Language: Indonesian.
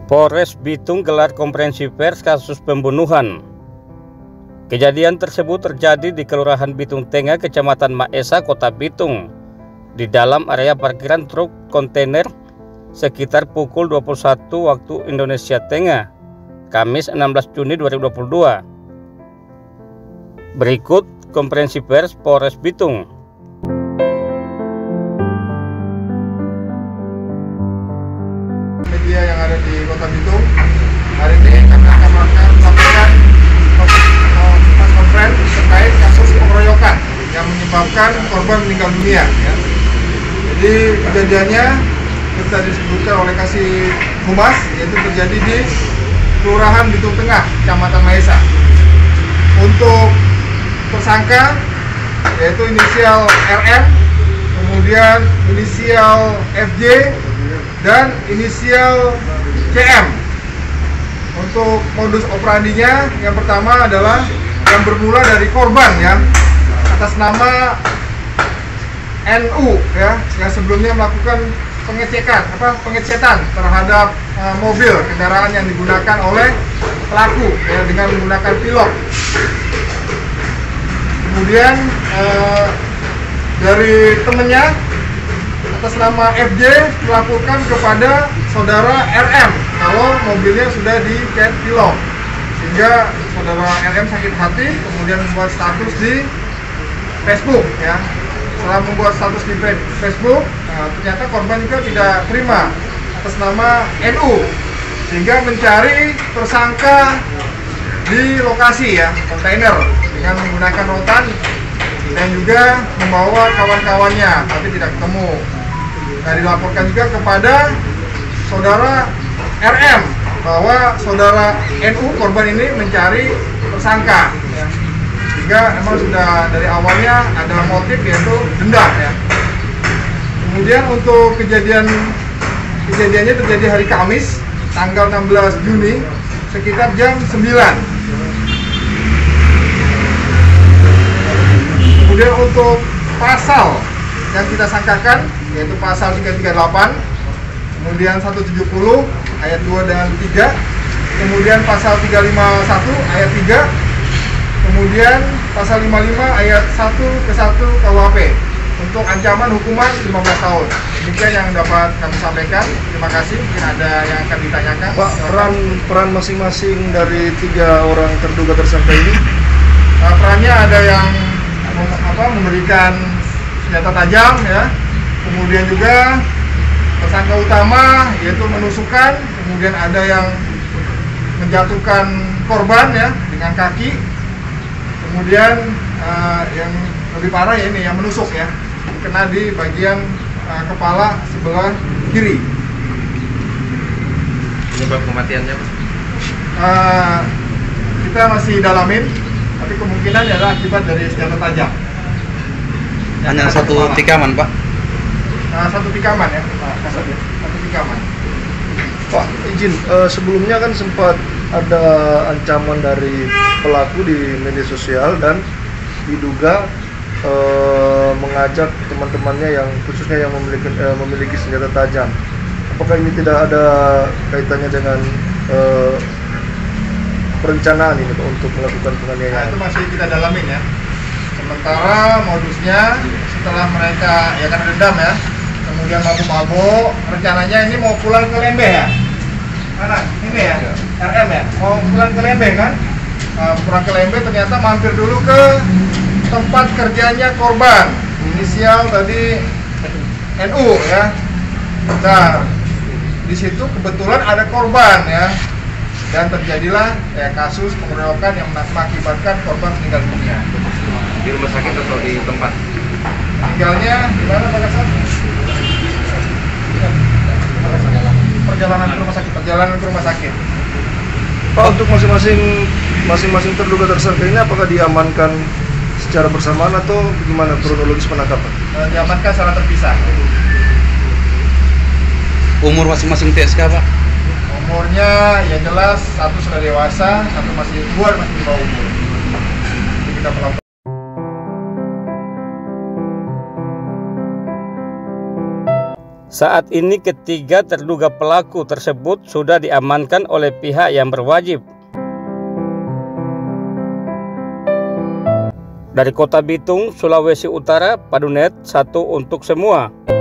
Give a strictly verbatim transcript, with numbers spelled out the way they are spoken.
Polres Bitung gelar konferensi pers kasus pembunuhan. Kejadian tersebut terjadi di Kelurahan Bitung Tengah, Kecamatan Maesa, Kota Bitung, di dalam area parkiran truk kontainer sekitar pukul dua puluh satu waktu Indonesia Tengah, Kamis enam belas Juni dua ribu dua puluh dua. Berikut konferensi pers Polres Bitung. Media yang ada di Kota Bitung, hari ini kami akan melakukan konferensi terkait kasus pengeroyokan yang menyebabkan korban meninggal dunia. Ya. Jadi kejadiannya kita disebutkan oleh Kasih Humas, yaitu terjadi di Kelurahan Bitung Tengah, Kecamatan Maesa. Untuk tersangka yaitu inisial R M, kemudian inisial F J, dan inisial C M. Untuk modus operandinya, yang pertama adalah yang bermula dari korban ya, atas nama N U ya, yang sebelumnya melakukan pengecekan apa pengecetan terhadap uh, mobil kendaraan yang digunakan oleh pelaku ya, dengan menggunakan pilot. Kemudian uh, dari temennya atas nama F J melakukan kepada saudara R M kalau mobilnya sudah dicet pilot, sehingga saudara R M sakit hati, kemudian membuat status di Facebook ya. Setelah membuat status di Facebook, nah, ternyata korban juga tidak terima atas nama N U, sehingga mencari tersangka di lokasi ya, kontainer dengan menggunakan rotan dan juga membawa kawan-kawannya, tapi tidak ketemu. Nah, dilaporkan juga kepada saudara R M bahwa saudara N U korban ini mencari tersangka ya. Sehingga emang sudah dari awalnya ada motif yaitu dendam ya. Kemudian untuk kejadian kejadiannya terjadi hari Kamis tanggal enam belas Juni sekitar jam sembilan. Kemudian untuk pasal yang kita sangkakan yaitu pasal tiga tiga delapan, kemudian seratus tujuh puluh ayat dua dan tiga, kemudian pasal tiga lima satu ayat tiga, kemudian pasal lima puluh lima ayat satu ke satu K U H P untuk ancaman hukuman lima belas tahun. Demikian yang dapat kami sampaikan. Terima kasih. Mungkin ada yang akan ditanyakan. Pak, peran peran masing-masing dari tiga orang terduga tersangka ini? Nah, perannya ada yang apa, memberikan senjata tajam ya, kemudian juga tersangka utama yaitu menusukkan, kemudian ada yang menjatuhkan korban ya dengan kaki, kemudian uh, yang lebih parah ya ini yang menusuk ya, kena di bagian uh, kepala sebelah kiri. Penyebab kematiannya Pak? Uh, kita masih dalamin, tapi kemungkinan adalah akibat dari senjata tajam. Hanya satu tikaman Pak? Nah, satu tikaman ya, Pak. Satu tikaman. Pak, izin, uh, sebelumnya kan sempat ada ancaman dari pelaku di media sosial dan diduga uh, mengajak teman-temannya yang khususnya yang memiliki, uh, memiliki senjata tajam. Apakah ini tidak ada kaitannya dengan uh, perencanaan ini Pak, untuk melakukan penganiayaan? Nah, itu masih kita dalamin ya. Sementara modusnya setelah mereka ya kan dendam ya, kemudian mabuk-mabuk, rencananya ini mau pulang ke Lembeh ya. Mana? Ini ya, R M ya, mau pulang ke Lembeh kan? Nah, pulang ke Lembeh ternyata mampir dulu ke tempat kerjanya korban, inisial tadi N U ya. Nah, di situ kebetulan ada korban ya, dan terjadilah ya, kasus pengeroyokan yang mengakibatkan korban meninggal dunia. Di rumah sakit atau di tempat? Tinggalnya di mana Pak Kasat? Perjalanan ke rumah sakit, perjalanan ke rumah sakit. Pak, untuk masing-masing masing-masing terduga tersangka ini apakah diamankan secara bersamaan atau gimana kronologis penangkapan? E, diamankan secara terpisah. Umur masing-masing T S K Pak? Umurnya ya jelas satu sudah dewasa, satu masih dua masih di bawah umur. Jadi kita melakukan Saat ini ketiga terduga pelaku tersebut sudah diamankan oleh pihak yang berwajib. Dari Kota Bitung, Sulawesi Utara, Padunet satu untuk semua.